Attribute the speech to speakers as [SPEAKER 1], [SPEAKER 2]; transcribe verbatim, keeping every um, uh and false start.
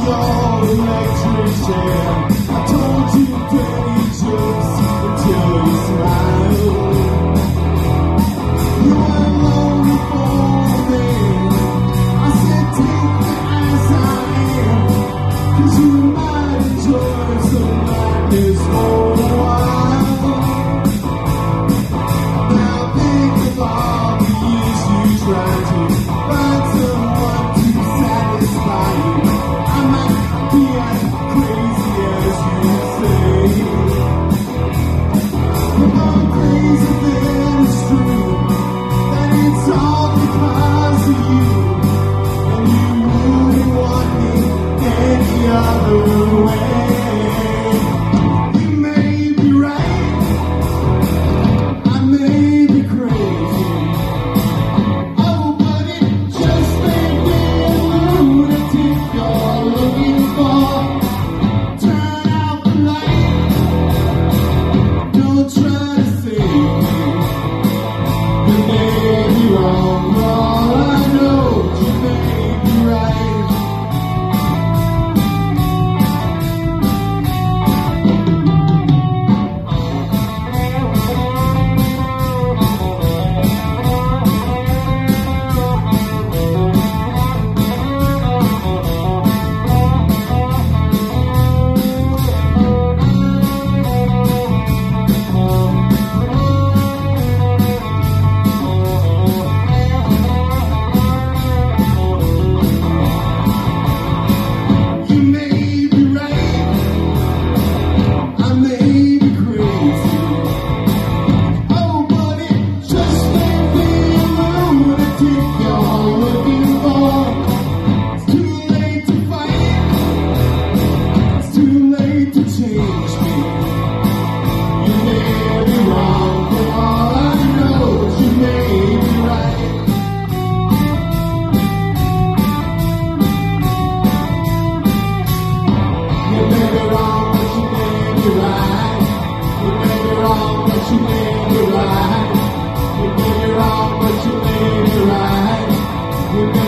[SPEAKER 1] your electrician. I told you dirty jokes until you smiled. You were lonely for me. I said take me as I am, 'cause you might enjoy some madness for a while. Now think of all the years you tried to find someone to satisfy you. I might be as crazy as you say, but I'm crazy then it's true that it's all because of you, and you wouldn't want me any other way. You may be right, I may be crazy. Oh, but it just may be a lunatic you're looking for. Turn out the light, don't try to save me. You may be wrong, for all I know, you may be right. You may be right, I may be crazy. Oh, but it just may be a lunatic you're looking for. It's too late to fight, it's too late to change me. You may be wrong, for all I know, you may be right. You may be wrong, but you may be right. You may be wrong, but you may be right. You may be wrong, but you may be right. You may